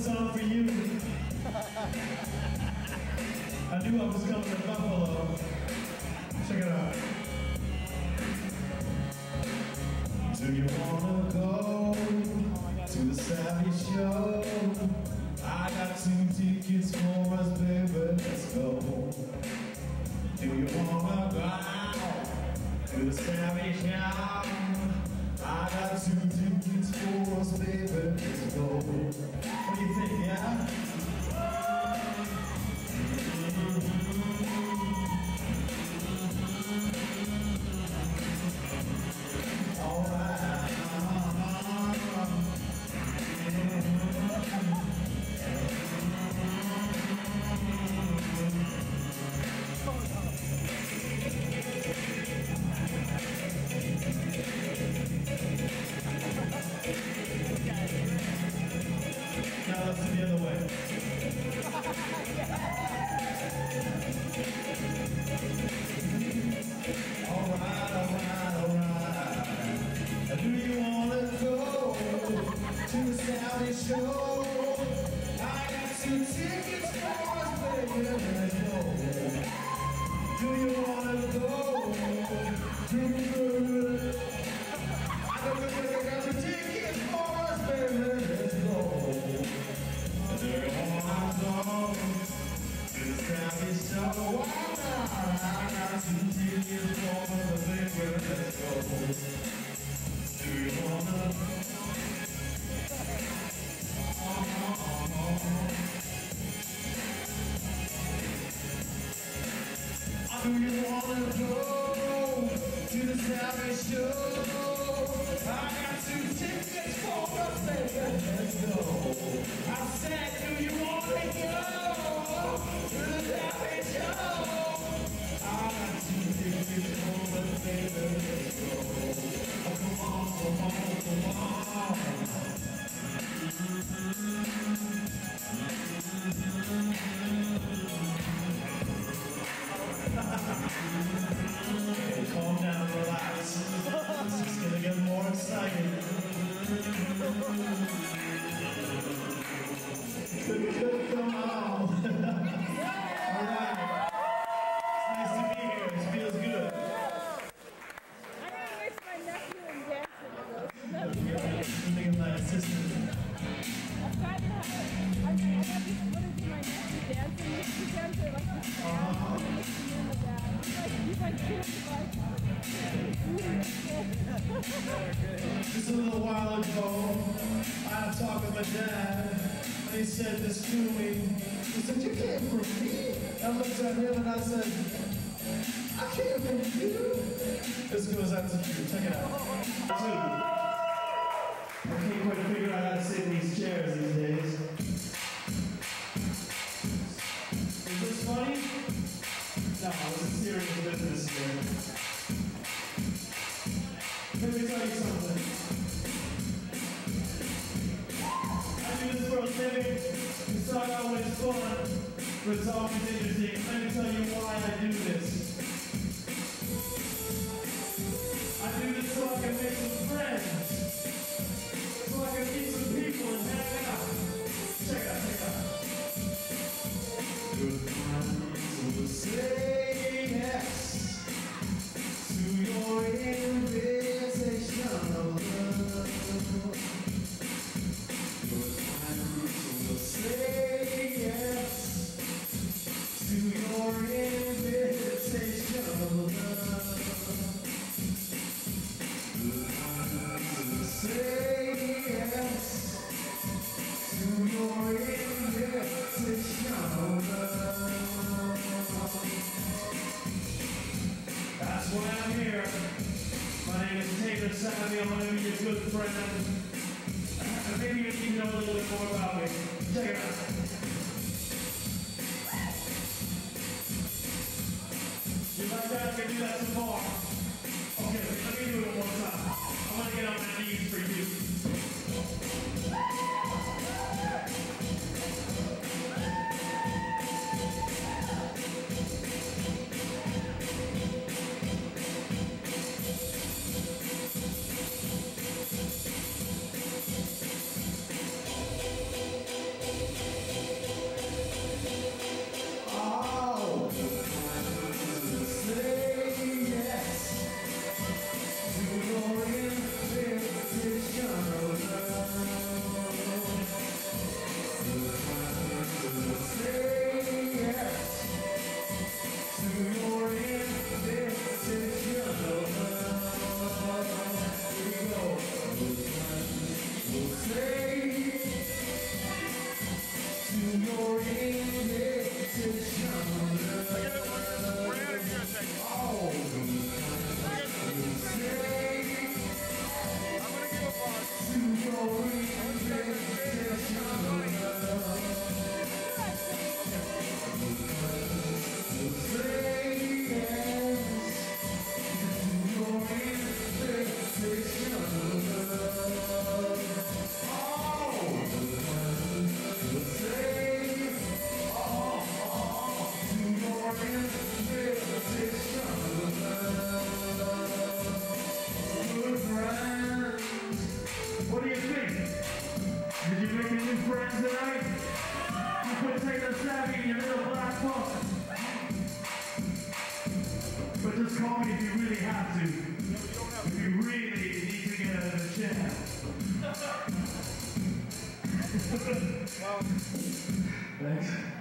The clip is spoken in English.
song for you. I knew I was coming to Buffalo. Check it out. Do you wanna go to the Savvy show? I got 2 tickets for us, baby, let's go. Do you wanna go to the Savvy show? I got 2 tickets for us, baby, let's go. What do you think, yeah? Now let's do the other way. Alright. Do you wanna go to the Saudi show? I got 2 tickets for us, baby, let's go. Do you wanna go? I got 2 tickets for us, baby, let's go. Do you wanna go to the Saudi show? I got 2 tickets for us, baby, let's go. Do you wanna? Do you wanna go to the Savvy show? I got 2 tickets for us, baby, let's go. I said, do you wanna go to the Savvy show? I got 2 tickets for us, baby, let's go. Oh, come on. Okay, calm down, relax. This is gonna get more exciting. Good, come on. Alright. It's nice to be here. It feels good. I'm gonna miss my nephew and dancing. I'm thinking of my assistant. I got people want to do my nephew dancing. He dances like this. He's like Just a little while ago, I had a talk with my dad, and he said this to me. He said, "You came from me?" I looked at him and I said, "I came from you." This goes out to you. Check it out. 2. I can't quite figure out how to sit in these chairs these days. Is this funny? No, this is serious business here. Let me tell you something. I do this for a living. It's not always fun, but it's always interesting. Let me tell you why I do this. I do this so I can make some friends. So I can meet some people and hang out. Check it out. Good times will say yes to your invitation of love. Good times will say yes to your invitation of love. Good times will say yes to your invitation of love. That's why I'm here. My name is Taylor Savvy. I'm going to be your good friend. And maybe you need to know a little bit more about me. Check it out. You like that? I can do that some more. Okay, let me do it one more time. I'm going to get on my knees for you. call me if you really have to. If you really need to get out of the chair. Thanks.